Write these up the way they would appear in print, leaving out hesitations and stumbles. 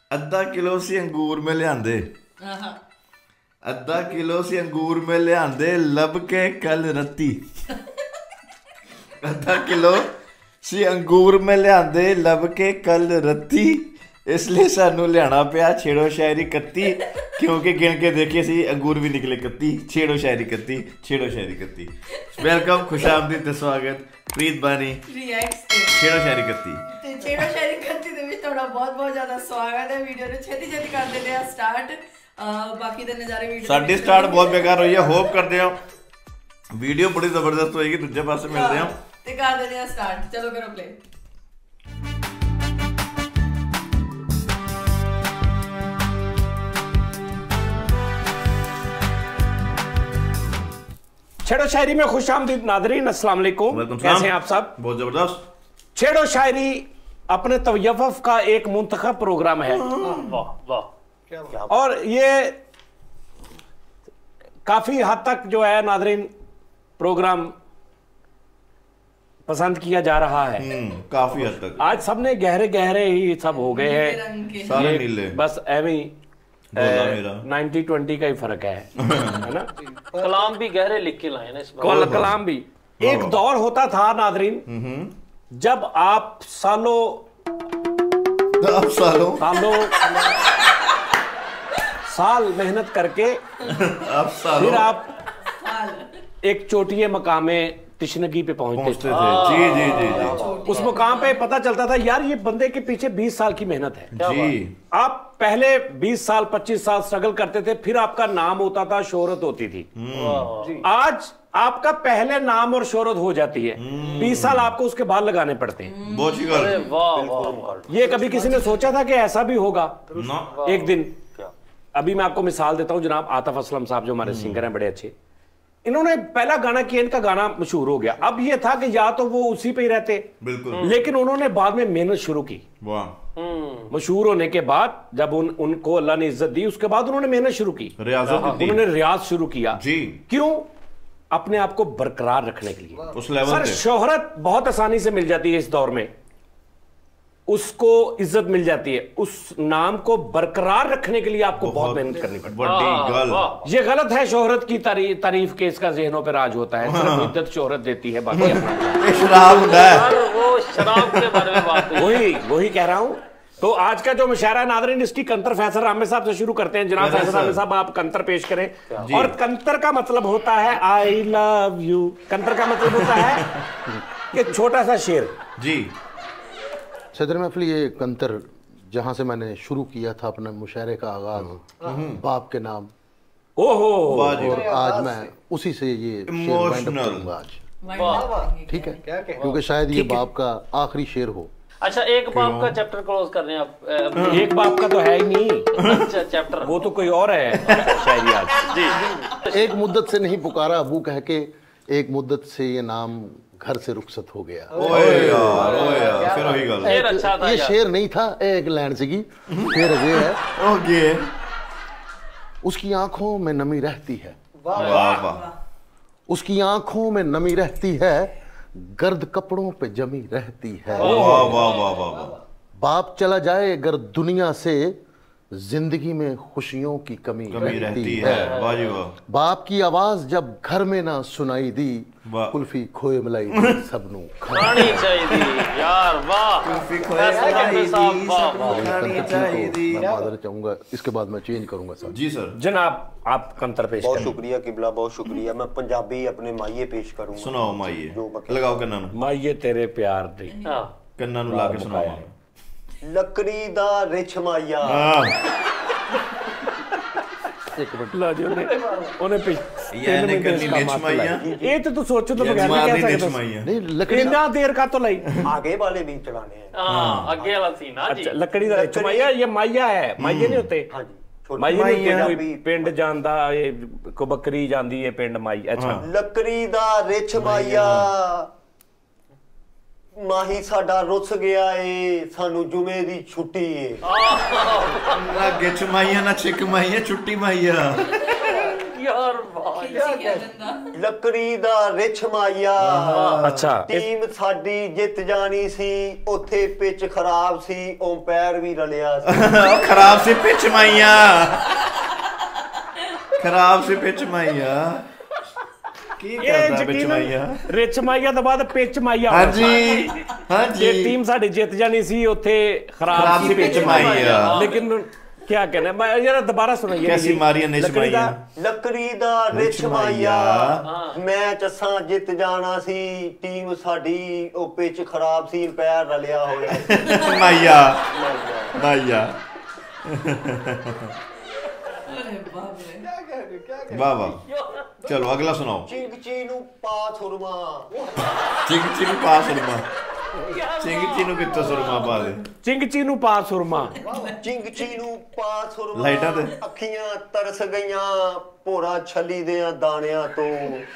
अद्धा किलो सी अंगूर में लियांदे, अद्धा किलो सी अंगूर में लियांदे लब के कल रत्ती। अद्धा किलो सी अंगूर में लियांदे लब के कल रत्ती, इसलिए सानू लियाना पिया छेड़ो शायरी कत्ती, क्योंकि गिन के देखे सी अंगूर भी निकले कत्ती। छेड़ो शायरी कत्ती, छेड़ो शायरी कत्ती। वेलकम, खुशामदीद ते स्वागत प्रीत बानी छेड़ो शायरी कत्ती। छेड़ो शायरी कत्ती दे विच तुहाडा बहुत ज्यादा स्वागत है। वीडियो नु छेती छेती कर देते हैं स्टार्ट। बाकी दे नज़ारे वीडियो साडी स्टार्ट बहुत बेकार हुई है। होप करते हैं वीडियो बड़ी जबरदस्त होएगी। दूजे पासे मिलते हैं ते कर देते हैं स्टार्ट। चलो करो प्ले। छेड़ो शायरी में खुशामदीद नादरीन, अस्सलाम वालेकुम। कैसे हैं आप सब? बहुत जबरदस्त। छेड़ो शायरी अपने तवयफ़ का एक मुंतखब प्रोग्राम है। वाह वाह। और ये काफी हद तक जो है नादरीन प्रोग्राम पसंद किया जा रहा है। काफी हद तक आज सबने गहरे गहरे ही सब हो गए हैं, सारे नीले, बस एवं ही 90-20 का ही फर्क है ना। कलाम भी गहरे लिख के लाए ना इस बार। कलाम भी। एक दौर होता था नादरीन जब आप सालों साल मेहनत करके फिर आप एक चोटिये मकामे तिश्नगी पे पहुंचते थे। जी जी जी जी। उस मुकाम पे पता चलता था यार ये बंदे के पीछे 20 साल की मेहनत है जी। आप पहले 20 साल 25 साल स्ट्रगल करते थे, फिर आपका नाम होता था, शोहरत होती थी। आज आपका पहले नाम और शोहरत हो जाती है, 20 साल आपको उसके बाद लगाने पड़ते हैं। बहुत ही ये कभी किसी ने सोचा था कि ऐसा भी होगा एक दिन? अभी मैं आपको मिसाल देता हूं। जनाब आतिफ असलम साहब जो हमारे सिंगर हैं बड़े अच्छे, इन्होंने पहला गाना किया, इनका गाना मशहूर हो गया। अब ये था कि या तो वो उसी पे ही रहते, बिल्कुल, लेकिन उन्होंने बाद में मेहनत शुरू की। मशहूर होने के बाद जब उनको अल्लाह ने इज्जत दी, उसके बाद उन्होंने मेहनत शुरू की, उन्होंने रियाज शुरू किया जी। क्यों? अपने आप को बरकरार रखने के लिए। उस लेवल सर शोहरत बहुत आसानी से मिल जाती है इस दौर में, उसको इज्जत मिल जाती है। उस नाम को बरकरार रखने के लिए आपको बहुत मेहनत करनी पड़ती है। ये गलत है शोहरत की तारीफ के इसका ज़हनों पे राज होता है। सिर्फ इज्जत शोहरत देती है, बाकी शराब के बारे में बात वही कह रहा हूं। तो आज का जो मुशायरा नादरीन, इसकी कंतर फैसल आमिर साहब से शुरू करते हैं। जनाब फैसल आमिर साहब, आप कंतर पेश करें। और कंतर का मतलब होता है आई लव यू। कंतर का मतलब होता है कि छोटा सा शेर जी। सदर महफिल, ये कंतर जहाँ से मैंने शुरू किया था अपने मुशायरे का आगाज, बाप के नाम, ओहो, और आज मैं उसी से ये शेर वाइंड अप करूंगा आज। ठीक है, क्योंकि शायद ये बाप का आखिरी शेर हो। अच्छा, एक बाप का चैप्टर क्लोज कर रहे हैं आप। एक बाप का तो है ही नहीं। अच्छा, चैप्टर वो तो कोई और है शायरी आज जी। एक मुद्दत से नहीं पुकारा अबू कह के, एक मुद्दत से ये नाम घर से रुखसत हो गया। ओए यार, फिर वही गल। ये शेर नहीं था, एक लाइन सीगी, फिर ये है। ओके। उसकी आंखों में नमी रहती है, वाह वाह। उसकी आंखों में नमी रहती है, गर्द कपड़ों पे जमी रहती है। वाह वाह वाह वाह। बाप चला जाए अगर दुनिया से, जिंदगी में खुशियों की कमी रहती है। वाह जी वाह। बाप की आवाज जब घर में ना सुनाई दी, कुल्फी खोए मलाई दी सबनू खानी चाहिए यार। वाह, मादर चाहूंगा, इसके बाद मैं चेंज करूंगा सर। जी सर। जनाब आप कंतर पेश बहुत शुक्रिया किबला, बहुत शुक्रिया। मैं पंजाबी अपने माइये पेश करूंगा। सुनाओ माइये, लगाओ कन्ना नु। माइये तेरे प्यार दी, कन्ना नु ला के सुनाओ। लकड़ी दा रिछ माइया। एक मिनट ला जी, उन्हें यानी कन्नी रिछ माइया। ये तो तू सोचो तो बगैर क्या सकता है। नहीं, लकड़ी इतना देर का तो लाई आगे वाले भी चलाने हैं। हां, आगे वाला सीन। हां जी। अच्छा, लकड़ी दा रिछ माइया, ये माइया है, माइये नहीं होते। हां जी, माइये नहीं होते। कोई पिंड ਜਾਂਦਾ ये को बकरी ਜਾਂਦੀ है पिंड माई। अच्छा, लकड़ी दा रिछ माइया, माही साडा रुस गया ए, सानू जुमे दी छुट्टी है। ना गिच माइया ना छिक माइया, छुट्टी माइया। यार वाह, ਲੱਕੜੀ ਦਾ ਰਿਛ ਮਾਇਆ। ਅੱਛਾ ਟੀਮ ਸਾਡੀ ਜਿੱਤ ਜਾਣੀ ਸੀ, ਉੱਥੇ ਪਿੱਚ ਖਰਾਬ ਸੀ, ਅੰਪਾਇਰ ਵੀ ਰਲਿਆ ਸੀ। ਖਰਾਬ ਸੀ ਪਿੱਚ ਮਾਈਆ, ਖਰਾਬ ਸੀ ਪਿੱਚ ਮਾਈਆ। ਕੀ ਕਰਦਾ ਪਿੱਚ ਮਾਈਆ? ਰਿਚ ਮਾਈਆ ਤੋਂ ਬਾਅਦ ਪਿੱਚ ਮਾਈਆ। ਹਾਂਜੀ ਹਾਂਜੀ, ਜੇ ਟੀਮ ਸਾਡੀ ਜਿੱਤ ਜਾਣੀ ਸੀ, ਉੱਥੇ ਖਰਾਬ ਸੀ ਪਿੱਚ ਮਾਈਆ। लेकिन क्या कहना है, जरा दोबारा सुनाइए। कैसी मारिया ने माइया? ਲੱਕੜੀ ਦਾ ਰਿਛ ਮਾਇਆ, ਮੈਚ ਅਸਾਂ ਜਿੱਤ ਜਾਣਾ ਸੀ, ਟੀਮ ਸਾਡੀ ਉਹ ਪਿੱਚ ਖਰਾਬ ਸੀ, ਅੰਪਾਇਰ ਰਲਿਆ ਹੋਇਆ। ਮਾਈਆ ਮਾਈਆ। वाह वाह, चलो अगला सुनाओ। चिंगची नु पा सुरमा। चिंगची नु पा सुरमा। चिंगची नु कित्तो सुरमा पा दे। चिंगची नु पा सुरमा। चिंगची नु पा सुरमा। लाइटां ते अखियां तरस गईयां भोरा छली दे दाणियां तो।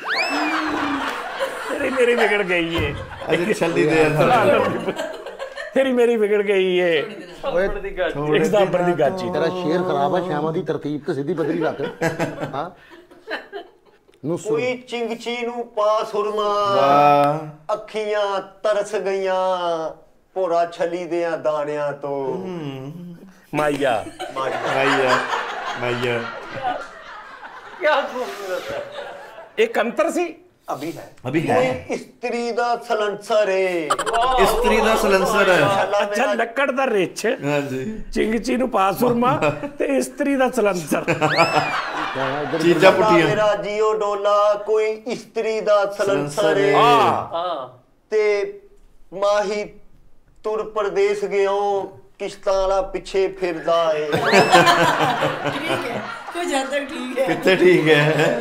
मेरी बिगड़ गई है। अरे छली दे तेरी मेरी बिगड़ गई है। एग्जाम्पल दी गाची। तेरा शेर खराब है, श्यामा दी तरतीब ते सीधी बदली रख। हां कोई चिंगची नु पा सुरमा, अखियां तरस गईयां भोरा छली दे दाणियां तो। माइया माइया माइया। क्या खूबसूरत है। एक अंतर सी अभी है, अभी है। स्त्री दा सलंसर है। स्त्री दा सलंसर है। अच्छा लक्कड़ दा रिच। हां जी। चिंगची नु पा सुरमा ते स्त्री दा सलंसर। चीजा पुटियां। मेरा जियो डोला कोई स्त्री दा सलंसर है। हां ते माही तुर परदेस गयो, किश्तां वाला पिछे फिरदा है। ठीक है, कुछ हद तक ठीक है। कितने ठीक है।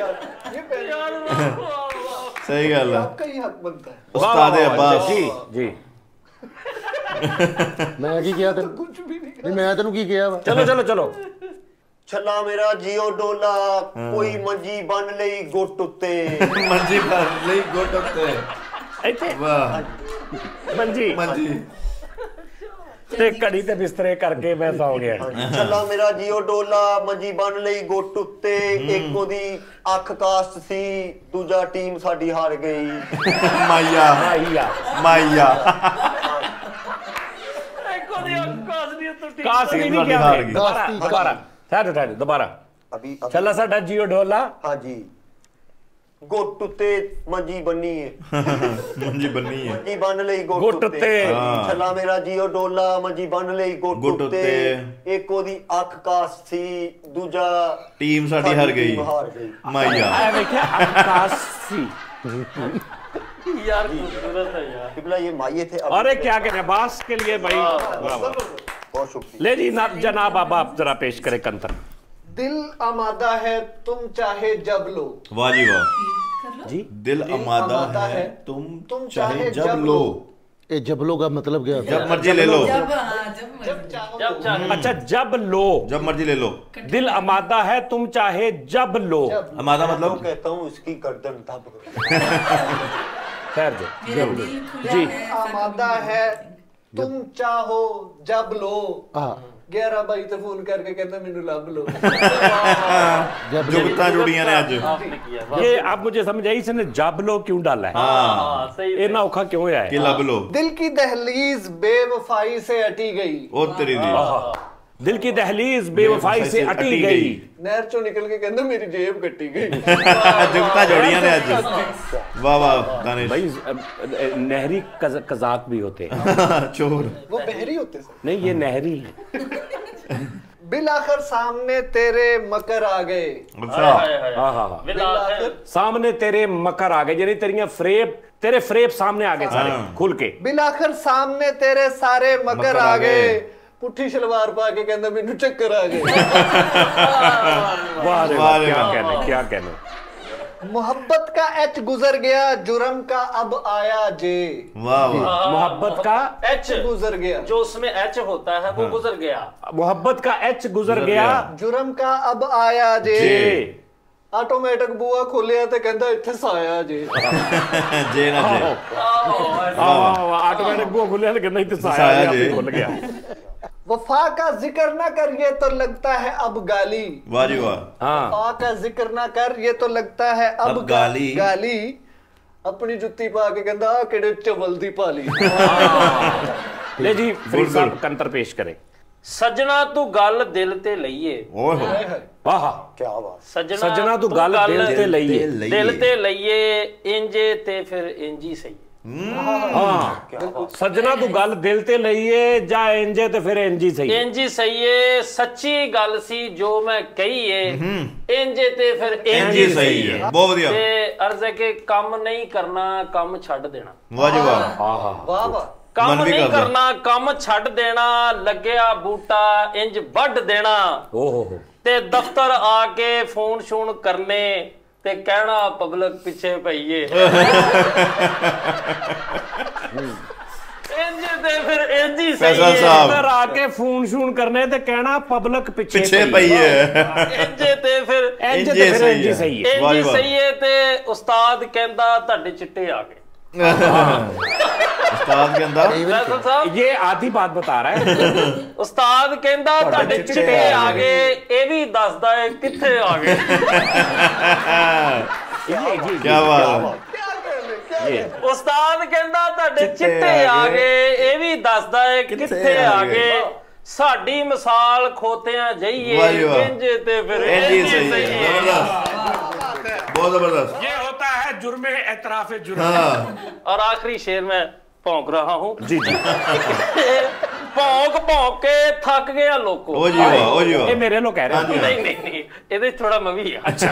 सही गल है। आपका ही हक बनता है। उस्ताद अब्बास जी जी। मैं की किया तेन? कुछ भी नहीं, मैं तेन की किया वा? चलो चलो चलो। छला मेरा जियो डोला कोई मंजी बन लई गुट उत्ते। मंजी बन लई गुट उत्ते। ਇੱਥੇ वाह ਮੰਜੀ मंजी। ਤੇ ਘੜੀ ਤੇ ਬਿਸਤਰੇ ਕਰਕੇ ਮੈਂ ਸੌ ਗਿਆ। ਛਲਾ ਮੇਰਾ ਜਿਓ ਡੋਲਾ ਮੰਜੀ ਬਨ ਲਈ ਗੁੱਟ ਉੱਤੇ, ਇੱਕ ਉਹਦੀ ਅੱਖ ਕਾਸਟ ਸੀ, ਦੂਜਾ ਟੀਮ ਸਾਡੀ ਹਾਰ ਗਈ। माइया ਮਾਈਆ माइया। ਕਾਸੀ ਨਹੀਂ ਤੁਹਾਡੀ ਕਿਹਾ ਹਾਰ ਗਈ। ਦੁਬਾਰਾ ਠਹਿਰ ਦੁਬਾਰਾ। ਅਭੀ ਚੱਲਾ ਸਾਡਾ ਜੀਓ ਢੋਲਾ। ਹਾਂਜੀ ਗੁੱਟ ਉੱਤੇ ਮੰਜੀ ਬੰਨੀ ਹੈ। मंजी बन्नी है। ਮੰਜੀ ਬੰਨ ਲਈ ਗੁੱਟ ਗੁੱਟ ਉੱਤੇ। ਉੱਤੇ। ਛਲਾ ਮੇਰਾ ਜਿਓ ਡੋਲਾ ਮੰਜੀ ਬੰਨ ਲਈ ਗੁੱਟ ਗੁੱਟ ਉੱਤੇ, ਉੱਤੇ। ਇੱਕ ਉਹਦੀ ਅੱਖ ਕਾਸਟ ਸੀ, ਦੂਜਾ टीम साडी हार गई। ਟੀਮ ਹਾਰ ਗਈ। माइया। ਆ ਵੇਖਿਆ ਆਕਾਸ਼ੀ। यार खूबसूरत है यार। किबला ये माये थे। अरे क्या कहने बास के लिए भाई। बहुत शुक्रिया। ले जी जनाब अब आप जरा पेश करें कंतर। दिल आमादा है तुम चाहे जब लो। वाह जी वाह जी। दिल आमादा है तुम चाहे जब लो। ये जबलो का मतलब क्या होता है? जब मर्जी ले लो। जब मर्जी। जब चाहे। अच्छा जब लो। जब मर्जी ले लो। दिल आमादा है तुम चाहे जब लो। आमादा मैं तो मतलब कहता हूँ इसकी गर्दन दब गई। खैर जो मेरा दिल खुला जी। है, आमादा है तुम चाहो जब लो। हाँ 11 ਬਾਈ ਤੇ ਫੋਨ ਕਰਕੇ ਕਹਿੰਦਾ ਮੈਨੂੰ ਲੱਭ ਲੋ। जुगता जुड़ियां ने आज। आपने किया वाह। ये आप मुझे समझ आई इसने जब लो क्यों डाला है? हाँ सही ये ना औखा क्यों है? कि लब लो। दिल की दहलीज बेवफाई से अटी गई। ओ तेरी दी। दिल की दहलीज बेवफाई से अटी गई। नहर चों निकल के कहंदा मेरी जेब कट्टी गई। जुगता जोड़ियां ने आज। वाह वाह दानिश। भाई नहरी कजाक भी होते हैं। चोर। वो बहरी होते सर। नहीं ये नहरी है। बिलाखिर सामने तेरे मकर आ गए। अच्छा। हाँ हाँ हाँ। बिलाखिर सामने तेरे मकर आ गए, यानी तेरियां फ्रेब तेरे फ्रेब सामने आ गए सारे खुल के। बिलाखिर सामने तेरे सारे मकर आ गए। पुट्ठी सलवार पा के कहंदा मैनू चक्कर आ गए। वाह रे वाह, क्या कहने क्या कहने। मोहब्बत का एच गुजर गया, जुर्म का अब आया जे। वाह वाह। मोहब्बत का एच गुजर गया, जो उसमें एच होता है वो गुजर गया। मोहब्बत का एच गुजर गया। जुर्म का अब आया जे। जे ਆਟੋਮੈਟਿਕ ਬੂਆ ਖੋਲਿਆ ਤੇ ਕਹਿੰਦਾ ਇੱਥੇ ਸਾਇਆ ਜੇ। जे ना जे। ऑटोमेटिक वो खुले तो कहना इतना साया साया जे जे। खुल गया। वफा का जिक्र ना कर ये तो लगता है अब गाली। वाह जी वाह। वफा का जिक्र ना कर ये तो लगता है अब गाली। गाली अपनी जुत्ती पा के कहंदा केड़े चवल दी पाली। ले जी फरीद साहब कंतर पेश करें। सजना तू गल दिल ते लईए। वाह क्या बात। सजना तू गल दिल ते लईए। दिल ते लईए इंजे ते फिर इंजी सही। हाँ सजना तू गल दिल ते लईए जा इंजे ते फिर इंजी सही। इंजी सही है सच्ची गल सी जो मैं कही है इंजे ते फिर इंजी सही है। बहुत बढ़िया। ते अर्ज है कि काम नहीं करना काम छड़ देना। वाह जी वाह। वाह वाह। काम नहीं करना काम छड़ देना लगया बूटा इंज वड देना। ते दफ्तर आके फोन शोन करने ते कहना पब्लिक पिछे पईए। इंज ते फिर इंजी सही है। दफ्तर आके फोन शोन करने ते कहना पब्लिक पिछे पईए। इंज ते फिर इंजी सही है। इंजी सही है ते उस्ताद कहंदा ਤੁਹਾਡੇ चिट्टे आ गए। उस्ताद कहंदा ये आधी बात बता रहा है। उस्ताद कहंदा ਤੁਹਾਡੇ चिट्टे आ गए ये भी दसदा है किथे आ गए। क्या बात है। उस्ताद कहंदा ਤੁਹਾਡੇ चिट्टे आ गए ये भी दसदा है किथे आ गए। साडी मिसाल खोतियां जाइए इंज ते फिर इंज सही है। बहुत जबरदस्त। ये होता है जुर्मे एतराफे जुर्म। और आखिरी शेर में भौंक रहा हूँ। जी जी। भौंक भौंक के थक गया लोगों। ओ जी वाह ओ जी वाह। ये मेरे लोग कह रहे हैं। नहीं नहीं नहीं ਇਹਦੇ थोड़ा मैं भी है। अच्छा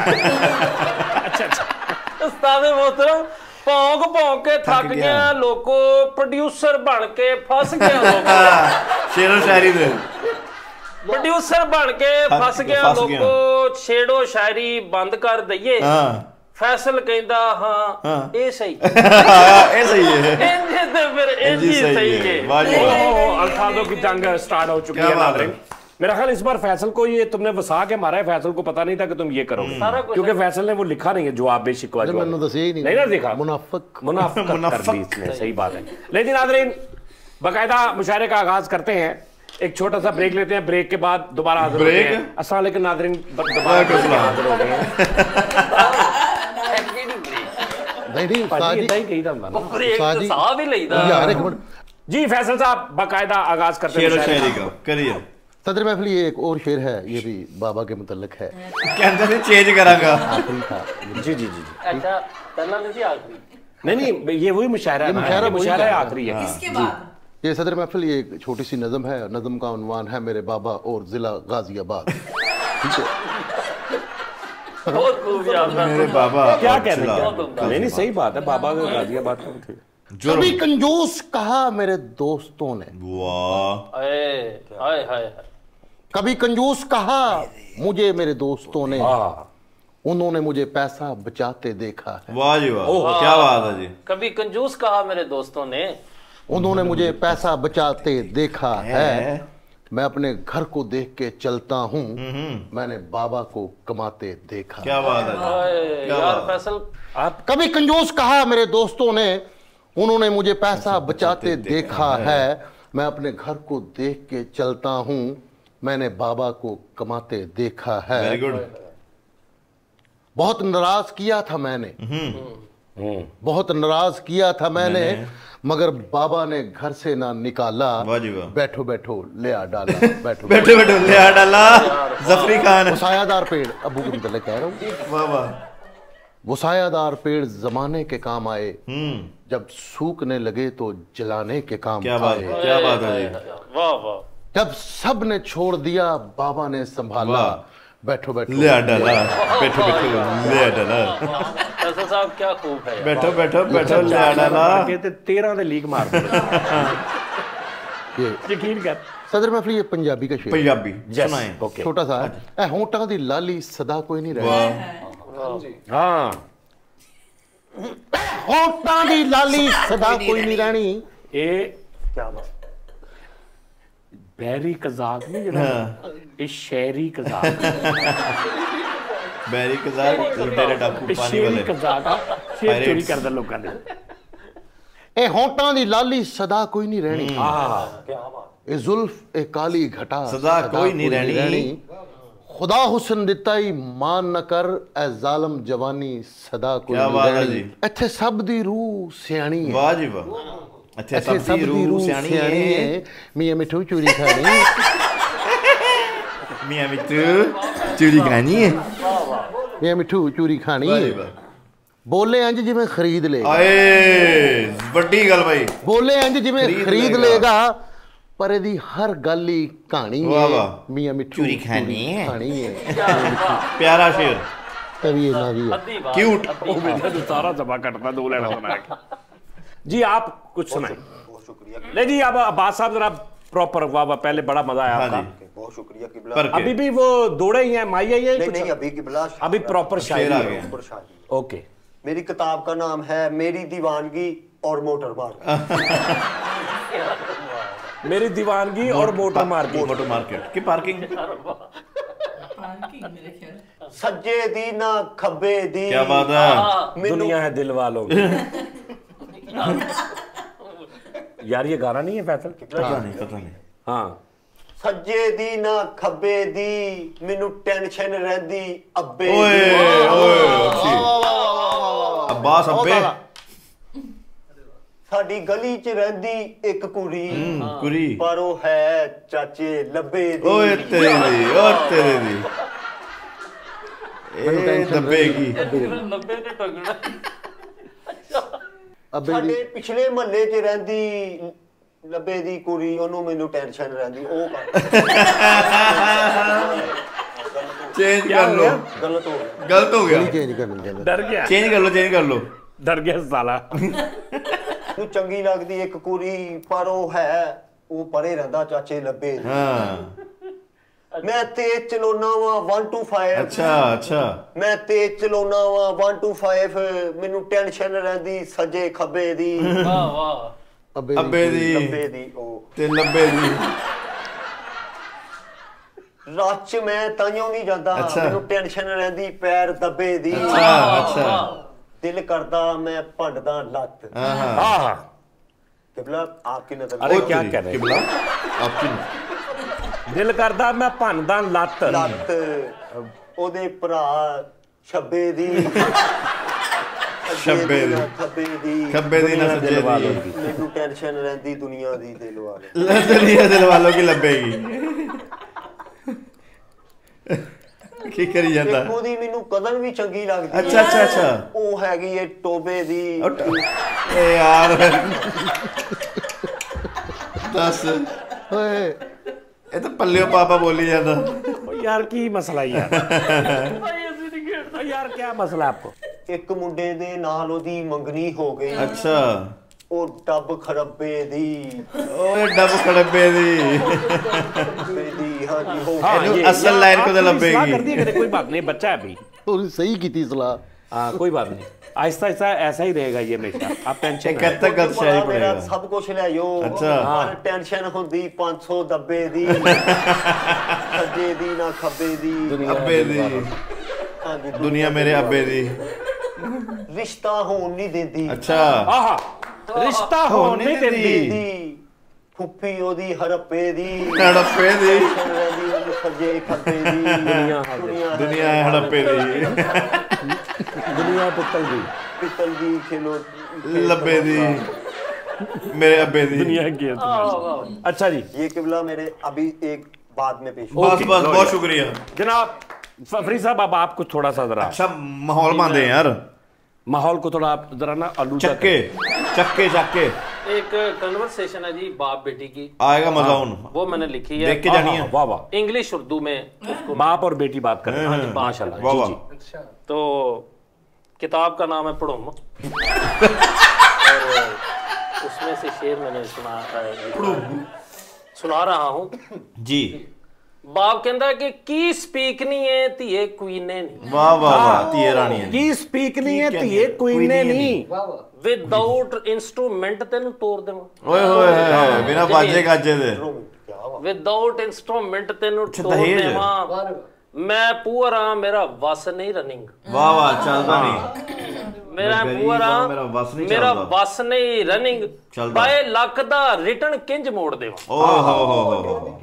अच्छा। उस्ताद मोहतरम भौंक भौंक के थक गया लोगों प्रोड्यूसर बन के फंस गया लोगों। शेरो शायरी दे प्रोड्यूसर बन के फंस गया लोगों छेड़ो शायरी बंद कर दइए। फैसल कहंदा हां ए सही ए सही है। इंज ते फिर इंज सही है। अल्फाजों की जंग स्टार्ट हो चुकी है नाज़रीन। मेरा ख्याल इस बार फैसल को ये तुमने वसा के मारा है। फैसल को पता नहीं था कि तुम ये करोगे क्योंकि फैसल ने वो लिखा नहीं है जवाब बेशिकवा नहीं ना दिखा। मुनाफिक कर दी इसने। सही बात है। लेकिन नाज़रीन बाकायदा मुशायरे का आगाज करते हैं। एक छोटा सा ब्रेक लेते हैं। ब्रेक के बाद दोबारा हाजिर होते हैं। अस्सलाम वालेकुम नाज़रीन दोबारा हाजिर हो गए हैं। जी फैसल साहब बाकायदा आगाज करते हैं। सदर महफिल ये एक और शेर है ये भी बाबा के मुतल्लिक है। कहते थे चेंज करांगा। जी जी जी। अच्छा पहला नहीं आखिरी। नहीं ये वही मुशायरा है। मुशायरा आखिरी है। इसके बाद ये सदर महफिल ये एक छोटी सी नज़म है। नज़म का उन्वान है मेरे बाबा और जिला गाजियाबाद। ठीक है। बहुत खूब यार। मेरे बाबा क्या कह रहे हैं। नहीं सही बात है। बाबा का गाजियाबाद का कभी कंजूस कहा मेरे दोस्तों ने। वाह हाय हाय। कभी कंजूस कहा मुझे मेरे दोस्तों ने। उन्होंने मुझे पैसा बचाते देखा है। वाह जी वाह क्या बात है जी। कभी कंजूस कहा मेरे दोस्तों ने उन्होंने मुझे पैसा बचाते देखा है। मैं अपने घर को देख के चलता हूँ मैंने बाबा को कमाते देखा। क्या बात है यार फैसल। आप कभी कंजूस कहा मेरे दोस्तों ने उन्होंने मुझे पैसा बचाते देखा है। मैं अपने घर को देख के चलता हूँ मैंने बाबा को कमाते देखा है। Very good. बहुत नाराज किया था मैंने बहुत नाराज किया था मैंने मगर बाबा ने घर से ना निकाला। बैठो बैठो ले आ डाला। बैठो बैठो बैठो ले आ डाला। जफरी खान। वो सायादार पेड़ अबू के मतलब कह रहा हूँ। वाह वाह। वो सायादार पेड़ जमाने के काम आए जब सूखने लगे तो जलाने के काम क्या बात है। क्या बात है। वाह वाह। जब सब ने छोड़ दिया बाबा ने संभाला। बैठो बैठो ले आ डाला। बैठो बैठो ले आ डाला। फैसल साहब क्या खूब है। बैठो बैठो बैठो ले आ डाला। कहते 13 दे लीक मार ये यकीन कर। सदर महफिल ये पंजाबी का शेर। पंजाबी सुनाएं। छोटा सा है। होंठा दी लाली सदा कोई नहीं रहनी। हाँ होंठा दी लाली सदा कोई नहीं रहनी। ये क्या बात बैरी कजाक नहीं जरा ये शहरी कजाक। बैरी कजाक तेरे डाकू पानी वाले कजाक शेर चोरी करदा लोकां ने। ए होंठा दी लाली सदा कोई नहीं रहनी। क्या बात। ए जुल्फ ए काली घटा सदा कोई नहीं रहनी, खुदा हुस्न दिता ही मान न कर ए जालम जवानी सदा कोई नहीं रहनी। इत्थे सब दी रूह सियाणी है। वाह जी वाह, इत्थे सब दी रूह सियाणी है। मियां मिठू चूरी खानी, मियां मिठू चूरी खानी है, मियां मिठू चूरी खानी है। बोले इंज जिवें खरीद ले, आए बड़ी गल भाई, बोले इंज जिवें खरीद लेगा पर ਇਹਦੀ ਹਰ ਗੱਲ ਹੀ ਕਹਾਣੀ ਹੈ। ਮੀਆਂ ਮਿੱਠੂ ਚੂਰੀ ਖਾਣੀ ਹੈ, ਖਾਣੀ ਹੈ। ਪਿਆਰਾ ਸ਼ੇਰ तभी ना भी क्यूट सारा जमा कटता 2 लाइन बना के। जी आप कुछ सुनाएं। बहुत शुक्रिया। नहीं जी अब अब्बास साहब जरा प्रॉपर, वाह वाह, पहले बड़ा मजा आया आपका, बहुत शुक्रिया किबला। अभी भी वो दौड़े ही हैं, माई आई है? नहीं अभी किबला, अभी प्रॉपर शायरी है। ओके। मेरी किताब का नाम है मेरी दीवानगी और मोटर मार्केट। मेरी दीवानगी और मोटर मार्केट। मोटर मार्केट की पार्किंग मेरे ख्याल सज्जे दी ना खब्बे दी, क्या बात है, दुनिया है दिल वालों की। यार ये गाना नहीं है फैसल? पता नहीं। हाँ। सज्जे दी ना खब्बे दी मैनू टेंशन रहंदी अब्बे दी। अब्बास अब्बे। साडी गली च रहंदी एक कुड़ी, कुड़ी पर ओ है चाचे लब्बे दी। ओए तेरे दी, ओ तेरे दी ए दब्बेगी। लब्बे ते टंगना। साडे पिछले महल्ले च रहंदी लब्बे दी कुड़ी, ओनू मैनू टेंशन रहंदी। ओ चेंज कर लो, गलत हो गया, चेंज करना, डर गया, चेंज कर लो, डर गया साला। तू चंगी लगदी एक कुड़ी, पर ओ है ओ परे रहंदा चाचे लब्बे दी। हाँ मैं तेज चलोना वा 1 to 5। अच्छा मैं तेज चलोना वा 1 to 5, मैनू टेंशन रहंदी सजे खब्बे दी। वाह वाह। अब्बे दी ओ ते लब्बे दी। रात मैं ताइयों नहीं जांदा, मैनू टेंशन रहंदी पैर दब्बे दी। अच्छा दिल करदा मैं भंडदा लत। किबला आपकी नजर। अरे क्या कह रहे किबला आपकी दिल करदा मैं भंडदा लत ओदे भरा छब्बे दी, छब्बे दी, खब्बे दी ना सज्जे दी। मैनू टेंशन रहंदी दुनिया दी दिल वाले, दुनिया दिल वालों की लब्बेगी। की करी जाता देखो दी मैनू कदम भी चंगी लगदी। अच्छा ओ हैगी ए टोबे दी। ए यार दस ये तो पल्लियों पापा बोली जाता यार की मसला यार। यार क्या मसला आपको? एक मुंडे दे नाल ओदी मंगनी हो गई। अच्छा ओ डब खड़ब्बे दी, ओए डब खड़ब्बे दी। हां जी हो ये असल लाइन को तो लब्बेगी। कर दी, कोई बात नहीं, बच्चा है अभी। और सही की थी सलाह। हाँ कोई बात नहीं, आहिस्ता आहिस्ता ऐसा ही रहेगा ये हमेशा, आप टेंशन कब तक गलत शायरी पड़ेगा। सब कुछ ले आयो। अच्छा पर टेंशन होंदी 500 दब्बे दी, सज्जे दी ना खब्बे दी, अब्बे दी। हां जी दुनिया मेरे अब्बे दी। रिश्ता होन नहीं देती। अच्छा आहा रिश्ता होन नहीं देती। फुप्पी ओदी हड़प्पे दी, हड़प्पे दी, सज्जे खब्बे दी। दुनिया है हड़प्पे दी। दुनिया पित्तल दी खेलो लब्बे दी मेरे अब्बे दी। दुनिया की। अच्छा जी ये किबला मेरे अभी एक बाद में पेश। बस बहुत शुक्रिया जनाब फरीद साहब। अब आपको थोड़ा सा जरा अच्छा माहौल बांधे यार, माहौल को थोड़ा आप जरा ना आलूदा चक्के एक कन्वर्सेशन है जी बाप बेटी की, आएगा मजा उन, वो मैंने लिखी है, देख के जानी है। वाह वाह, इंग्लिश उर्दू में उसको बाप और बेटी बात कर रहे हैं माशाल्लाह। वाह जी। तो किताब का नाम है पढ़ो और उसमें से शेर मैंने सुना रहा हूँ जी। बाप कहता है कि की स्पीकनी है धीए क्वीने नहीं। वाह वाह वाह, धीए रानी है की स्पीकनी है धीए क्वीने नहीं। विदाउट इंस्ट्रूमेंट तेन तोड़ देवां। ओए होए बिना बाजे गाजे दे। विदाउट इंस्ट्रूमेंट तेन तोड़ देवां। मैं पूरा मेरा वस नहीं रनिंग। वाह वाह चलदा नहीं। ਮੇਰਾ ਪੂਰਾ ਮੇਰਾ ਬਸ ਨਹੀਂ ਰਨਿੰਗ ਬਾਏ ਲੱਕ ਦਾ ਰਿਟਰਨ ਕਿੰਜ ਮੋੜ ਦੇਵਾਂ ਓਹ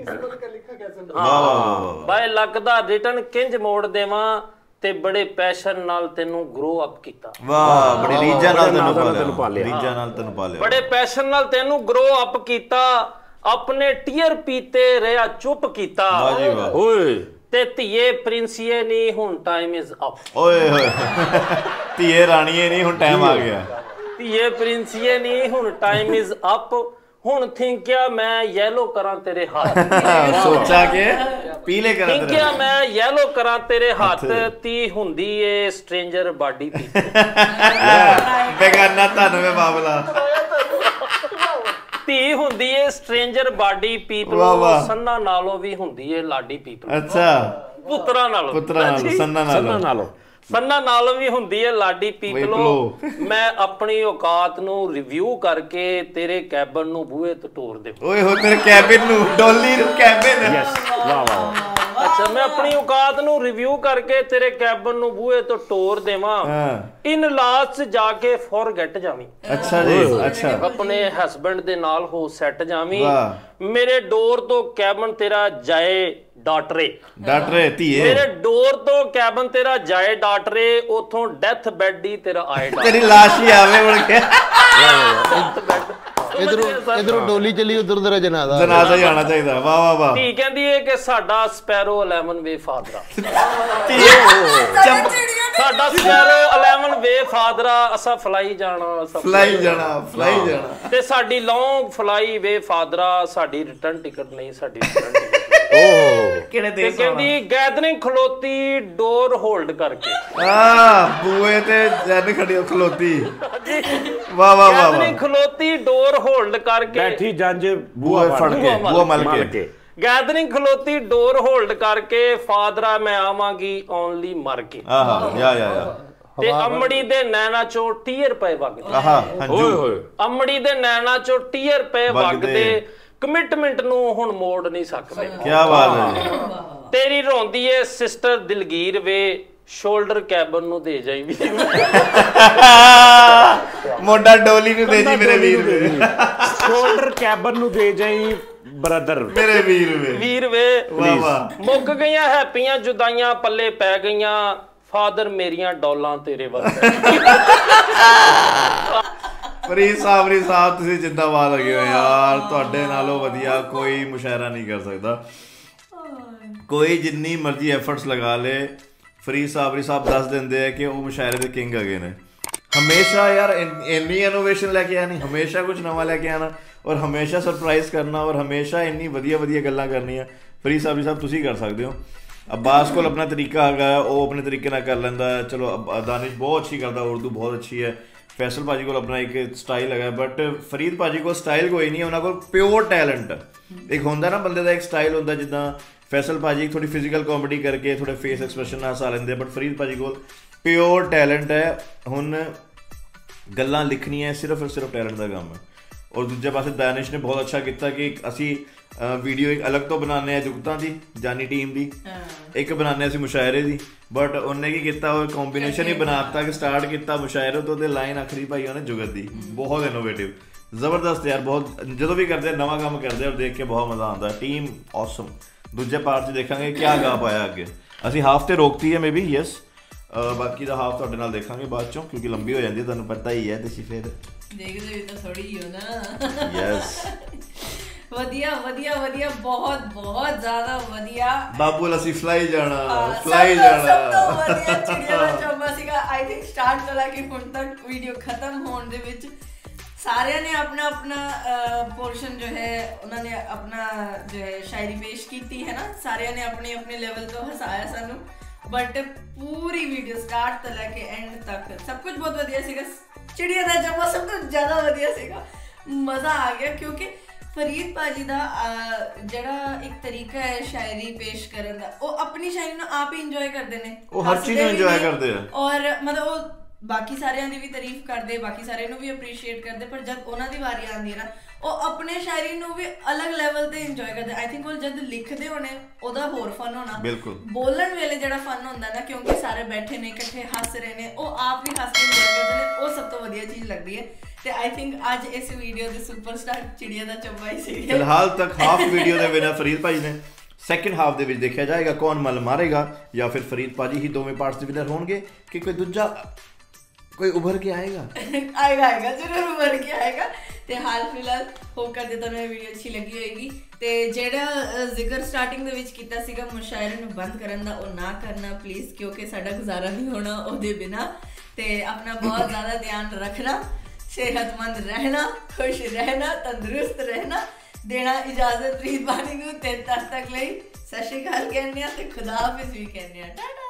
ਬਾਏ ਲੱਕ ਦਾ ਰਿਟਰਨ ਕਿੰਜ ਮੋੜ ਦੇਵਾਂ ਤੇ ਬੜੇ ਪੈਸ਼ਨ ਨਾਲ ਤੈਨੂੰ ਗਰੋ ਅਪ ਕੀਤਾ ਵਾਹ ਬੜੀ ਰੀਝਾਂ ਨਾਲ ਤੈਨੂੰ ਪਾਲਿਆ ਰੀਝਾਂ ਨਾਲ ਤੈਨੂੰ ਪਾਲਿਆ ਬੜੇ ਪੈਸ਼ਨ ਨਾਲ ਤੈਨੂੰ ਗਰੋ ਅਪ ਕੀਤਾ ਆਪਣੇ ਟੀਅਰ ਪੀਤੇ ਰਿਹਾ ਚੁੱਪ ਕੀਤਾ ਵਾਹ ਜੀ ਵਾਹ ਓਏ ਤੇ ਧੀਏ ਪ੍ਰਿੰਸੀਏ ਨਹੀਂ ਹੁਣ ਟਾਈਮ ਇਜ਼ ਅਪ ਓਏ ਹੋਏ ਧੀਏ ਰਾਣੀਏ ਨਹੀਂ ਹੁਣ ਟਾਈਮ ਆ ਗਿਆ ਧੀਏ ਪ੍ਰਿੰਸੀਏ ਨਹੀਂ ਹੁਣ ਟਾਈਮ ਇਜ਼ ਅਪ ਹੁਣ ਥਿੰਕਿਆ ਮੈਂ ਯੈਲੋ ਕਰਾਂ ਤੇਰੇ ਹੱਥ ਸੋਚਾ ਕਿ ਪੀਲੇ ਕਰਾਂ ਤੇਰੇ ਥਿੰਕਿਆ ਮੈਂ ਯੈਲੋ ਕਰਾਂ ਤੇਰੇ ਹੱਥ ਤੀ ਹੁੰਦੀ ਏ ਸਟ੍ਰੇਂਜਰ ਬਾਡੀ ਪੀ ਬੇਗਾਨਾ ਧੰਨਵੇਂ ਬਾਬਲਾ ਧੀ ਹੁੰਦੀ ਏ ਸਟ੍ਰੇਂਜਰ ਬਾਡੀ ਪੀਪਲ ਸੰਨਾ ਨਾਲੋਂ ਵੀ ਹੁੰਦੀ ਏ ਲਾਡੀ ਪੀਪਲ ਅੱਛਾ ਪੁੱਤਰਾਂ ਨਾਲੋਂ ਸੰਨਾ ਨਾਲੋਂ ਵੀ ਹੁੰਦੀ ਏ ਲਾਡੀ ਪੀਪਲੋ ਮੈਂ ਆਪਣੀ ਔਕਾਤ ਨੂੰ ਰਿਵਿਊ ਕਰਕੇ ਤੇਰੇ ਕੈਬਨ ਨੂੰ ਬੂਹੇ ਤੋਂ ਤੋੜ ਦੇ ਓਏ ਹੋ ਤੇਰੇ ਕੈਬਨ ਨੂੰ ਡੋਲੀ ਨੂੰ ਕੈਬਨ ਯੈਸ ਵਾਹ ਵਾਹ ਅੱਛਾ ਮੈਂ ਆਪਣੀ ਔਕਾਤ ਨੂੰ ਰਿਵਿਊ ਕਰਕੇ ਤੇਰੇ ਕੈਬਨ ਨੂੰ ਬੂਹੇ ਤੋਂ ਤੋੜ ਦੇਵਾਂ ਇਨ ਲਾਸਟ ਜਾ ਕੇ ਫੋਰਗੇਟ ਜਾਵੀਂ ਅੱਛਾ ਜੀ ਅੱਛਾ ਆਪਣੇ ਹਸਬੰਡ ਦੇ ਨਾਲ ਹੋ ਸੈੱਟ ਜਾਵੀਂ ਮੇਰੇ ਡੋਰ ਤੋਂ ਕੈਬਨ ਤੇਰਾ ਜਾਏ ਡਾਟਰੇ ਧੀਏ ਮੇਰੇ ਡੋਰ ਤੋਂ ਕੈਬਨ ਤੇਰਾ ਜਾਏ ਡਾਟਰੇ ਉਥੋਂ ਡੈਥ ਬੈੱਡ ਹੀ ਤੇਰਾ ਆਏ ਤੇਰੀ ਲਾਸ਼ ਹੀ ਆਵੇ ਮੁੜ ਕੇ ਇਧਰੋਂ ਡੋਲੀ ਚਲੀ ਉਧਰ ਜਨਾਜ਼ਾ ਹੀ ਆਣਾ ਚਾਹੀਦਾ ਵਾਹ ਵਾਹ ਵਾਹ ਧੀ ਕਹਿੰਦੀ ਏ ਕਿ ਸਾਡਾ ਸਪੈਰੋ 11 ਵੇ ਫਾਦਰਾ ਸਾਡਾ ਸਪੈਰੋ 11 ਵੇ ਫਾਦਰਾ ਅਸਾਂ ਫਲਾਈ ਜਾਣਾ ਤੇ ਸਾਡੀ ਲੌਂਗ ਫਲਾਈ ਵੇ ਫਾਦਰਾ ਸਾਡੀ ਰਿਟਰਨ ਟਿਕਟ ਨਹੀਂ ਸਾਡੀ ਰਿਟਰਨ ਟਿਕਟ ਕਿਹੜੇ ਦੇਸ਼ ਕਹਿੰਦੀ ਗੈਦਰਿੰਗ ਖਲੋਤੀ ਡੋਰ ਹੋਲਡ ਕਰਕੇ ਬੂਏ ਤੇ ਜਨ ਖੜੀ ਖਲੋਤੀ ਵਾਹ ਵਾਹ ਵਾਹ ਗੈਦਰਿੰਗ ਖਲੋਤੀ ਡੋਰ ਹੋਲਡ ਕਰਕੇ ਬੈਠੀ ਜੰਜ ਬੂਆ ਫੜ ਕੇ ਬੂਆ ਮਲ ਕੇ ਗੈਦਰਿੰਗ ਖਲੋਤੀ ਡੋਰ ਹੋਲਡ ਕਰਕੇ ਫਾਦਰਾ ਮੈਂ ਆਵਾਂਗੀ ਓਨਲੀ ਮਰ ਕੇ ਯਾ ਤੇ ਅਮੜੀ ਦੇ ਨੈਣਾ ਚੋਂ ਟੀਅਰ ਪਏ ਵਗਦੇ ਓਏ ਹੋਏ ਅਮੜੀ ਦੇ ਨੈਣਾ ਚੋਂ ਟੀਅਰ ਪਏ ਵਗਦੇ ਕਮਿਟਮੈਂਟ ਨੂੰ ਹੁਣ ਮੋੜ ਨਹੀਂ ਸਕਦੇ ਕੀ ਬਾਤ ਹੈ ਤੇਰੀ ਰੋਂਦੀ ਏ ਸਿਸਟਰ ਦਿਲਗੀਰ ਵੇ ਸ਼ੋਲਡਰ ਕੈਬਨ ਨੂੰ ਦੇ ਜਾਈ ਵੀ ਮੋਢਾ ਡੋਲੀ ਨੂੰ ਦੇ ਜੀ ਮੇਰੇ ਵੀਰ ਸ਼ੋਲਡਰ ਕੈਬਨ ਨੂੰ ਦੇ ਜਾਈ ਬ੍ਰਦਰ ਮੇਰੇ ਵੀਰ ਵੇ ਵਾਹ ਵਾਹ ਮੁੱਕ ਗਈਆਂ ਹੈਪੀਆਂ ਜੁਦਾਈਆਂ ਪੱਲੇ ਪੈ ਗਈਆਂ ਫਾਦਰ ਮੇਰੀਆਂ ਡੋਲਾਂ ਤੇਰੇ ਵਾਸਤੇ ਫਰੀਦ ਸਾਹਿਬ ਤੁਸੀਂ ਜਿੰਦਾਬਾਦ ਹੈਗੇ ਹੋ ਯਾਰ ਤੁਹਾਡੇ ਨਾਲੋਂ ਵਧੀਆ ਕੋਈ ਮੁਸ਼ਾਇਰਾ ਨਹੀਂ ਕਰ ਸਕਦਾ ਕੋਈ ਜਿੰਨੀ ਮਰਜ਼ੀ ਐਫਰਟਸ ਲਗਾ ਲੇ ਫਰੀਦ ਸਾਹਿਬ ਦੱਸ ਦਿੰਦੇ ਆ ਕਿ ਉਹ ਮੁਸ਼ਾਇਰੇ ਦੇ ਕਿੰਗ ਹੈਗੇ ਨੇ ਹਮੇਸ਼ਾ ਯਾਰ ਇੰਨੀ ਇਨੋਵੇਸ਼ਨ ਲੈ ਕੇ ਆਣੀ ਹਮੇਸ਼ਾ ਕੁਝ ਨਵਾਂ ਲੈ ਕੇ ਆਣਾ ਔਰ ਹਮੇਸ਼ਾ ਸਰਪ੍ਰਾਈਜ਼ ਕਰਨਾ ਔਰ ਹਮੇਸ਼ਾ ਇੰਨੀ ਵਧੀਆ ਗੱਲਾਂ ਕਰਨੀਆਂ ਫਰੀਦ ਸਾਹਿਬ ਤੁਸੀਂ ਕਰ ਸਕਦੇ ਹੋ अब्बास को अपना तरीका हैगा वो अपने तरीके नाल कर लैंदा चलो दानिश बहुत अच्छी करता उर्दू बहुत अच्छी है फैसल भाजी को अपना एक स्टाइल है बट फरीद भाजी को स्टाइल कोई नहीं है उन्होंने को प्योर टैलेंट एक होंदा ना बंदे का एक स्टाइल होंदा जिद्दां फैसल भाजी थोड़ी फिजिकल कॉमेडी करके थोड़े फेस एक्सप्रैशन हसा लेंदे बट फरीद भाजी को प्योर टैलेंट है हुण गल्लां लिखनियां सिर्फ और सिर्फ टैलेंट का काम है और दूजे पासे दानिश ने बहुत अच्छा किया कि असी वीडियो एक अलग तो बनाने जुगतां दी जानी टीम दी एक बनाने असी मुशायरे दी बट उन्हें की किया वो कॉम्बीनेशन ही बनाता कि स्टार्ट किया मुशायरे तो लाइन आखिरी भाई उन्हें जुगत दी बहुत इनोवेटिव जबरदस्त यार बहुत जो भी करते नवा काम करते और देख के बहुत मज़ा आता टीम ऑसम दूजे पार्ट से देखा क्या गा पाया अगे असी हाफ तो रोकती है मे बी यस बाकी का हाफ तुहाडे नाल देखांगे बाद चों क्योंकि लंबी हो जाती है तुहानूं पता ही है तुसीं फिर देखदे भी तो थोड़ी ही हो ना यस ਵਧੀਆ ਬਹੁਤ ਜ਼ਿਆਦਾ ਵਧੀਆ ਬਾਬੂ ਅਸੀਂ ਫਲਾਈ ਜਾਣਾ ਸਭ ਤੋਂ ਵਧੀਆ ਚਿੜੀਆਂ ਦਾ ਚੌਂਬਾ ਸੀਗਾ ਆਈ ਥਿੰਕ ਸਟਾਰਟ ਤੋਂ ਲੈ ਕੇ ਹੁਣ ਤੱਕ ਵੀਡੀਓ ਖਤਮ ਹੋਣ ਦੇ ਵਿੱਚ ਸਾਰਿਆਂ ਨੇ ਆਪਣਾ ਪੋਰਸ਼ਨ ਜੋ ਹੈ ਉਹਨਾਂ ਨੇ ਆਪਣਾ ਜੋ ਹੈ ਸ਼ਾਇਰੀ ਪੇਸ਼ ਕੀਤੀ ਹੈ ਨਾ ਸਾਰਿਆਂ ਨੇ ਆਪਣੇ ਲੈਵਲ ਤੋਂ ਹਸਾਇਆ ਸਾਨੂੰ ਬਟ ਪੂਰੀ ਵੀਡੀਓ ਸਟਾਰਟ ਤੋਂ ਲੈ ਕੇ ਐਂਡ ਤੱਕ ਸਭ ਕੁਝ ਬਹੁਤ ਵਧੀਆ ਸੀਗਾ ਚਿੜੀਆਂ ਦਾ ਚੌਂਬਾ ਸਭ ਤੋਂ ਜ਼ਿਆਦਾ ਵਧੀਆ ਸੀਗਾ ਮਜ਼ਾ ਆ ਗਿਆ ਕਿਉਂਕਿ फरीद भाजी का जड़ा एक तरीका है शायरी पेश करने का वो अपनी शायरी ना आप ही इंजॉय करते हैं वो हर चीज इंजॉय करते हैं और मतलब वो बाकी सारियां दी भी तारीफ करते बाकी सारे नु भी अप्रीशिएट करते पर जब उन्हां दी वारी आंदी है ना ਉਹ ਆਪਣੇ ਸ਼ਾਇਰੀ ਨੂੰ ਵੀ ਅਲੱਗ ਲੈਵਲ ਤੇ ਇੰਜੋਏ ਕਰਦੇ। ਆਈ ਥਿੰਕ ਉਹ ਜਦ ਲਿਖਦੇ ਹੋਣੇ ਉਹਦਾ ਹੋਰ ਫਨ ਹੋਣਾ, ਬੋਲਣ ਵੇਲੇ ਜਿਹੜਾ ਫਨ ਹੁੰਦਾ ਨਾ, ਕਿਉਂਕਿ ਸਾਰੇ ਬੈਠੇ ਨੇ ਇਕੱਠੇ ਹੱਸ ਰਹੇ ਨੇ, ਉਹ ਆਪ ਵੀ ਹੱਸ ਕੇ ਇੰਜੋਏ ਕਰਦੇ ਨੇ, ਉਹ ਸਭ ਤੋਂ ਵਧੀਆ ਚੀਜ਼ ਲੱਗਦੀ ਹੈ। ਤੇ ਆਈ ਥਿੰਕ ਅੱਜ ਇਸ ਵੀਡੀਓ ਦੇ ਸੁਪਰਸਟਾਰ ਚਿੜੀਆ ਦਾ ਚੰਬਾ ਹੀ ਸੀ। ਫਿਲਹਾਲ ਤੱਕ ਹਾਫ ਵੀਡੀਓ ਦੇ ਵਿਨਰ ਫਰੀਦ ਭਾਈ ਨੇ। ਸੈਕਿੰਡ ਹਾਫ ਦੇ ਵਿੱਚ ਦੇਖਿਆ ਜਾਏਗਾ ਕੌਣ ਮੱਲ ਮਾਰੇਗਾ, ਜਾਂ ਫਿਰ ਫਰੀਦ ਭਾਜੀ ਹੀ ਦੋਵੇਂ ਪਾਰਟਸ ਦੇ ਵਿਨਰ ਹੋਣਗੇ ਕਿ ਕੋਈ ਦੂਜਾ ਕੋਈ ਉਭਰ ਕੇ ਆਏਗਾ। ਆਏਗਾ ਜ਼ਰੂਰ ਉਭਰ ਕੇ ਆਏਗਾ। ਤੇ ਹਾਲ ਫਿਲਹਾਲ ਹੋਪ ਕਰਦੇ ਤੁਹਾਨੂੰ ਇਹ ਵੀਡੀਓ ਅੱਛੀ ਲੱਗੀ ਹੋਏਗੀ। ਤੇ ਜਿਹੜਾ ਜ਼ਿਕਰ ਸਟਾਰਟਿੰਗ ਦੇ ਵਿੱਚ ਕੀਤਾ ਸੀਗਾ ਮੁਸ਼ਾਇਰੇ ਨੂੰ ਬੰਦ ਕਰਨ ਦਾ, ਉਹ ਨਾ ਕਰਨਾ ਪਲੀਜ਼, ਕਿਉਂਕਿ ਸਾਡਾ ਗੁਜ਼ਾਰਾ ਨਹੀਂ ਹੋਣਾ ਉਹਦੇ ਬਿਨਾ। ਤੇ ਆਪਣਾ ਬਹੁਤ ਜ਼ਿਆਦਾ ਧਿਆਨ ਰੱਖਣਾ, सेहतमंद रहना, खुश रहना, तंदुरुस्त रहना। देना इजाजत फरीद बानी को 3 तक ਲਈ ਸਤਿ ਸ਼੍ਰੀ ਅਕਾਲ ਕਹਿੰਦੇ ਆ ਤੇ ਖੁਦਾ ਹਾਫਿਜ਼ ਵੀ ਕਹਿੰਦੇ ਆ।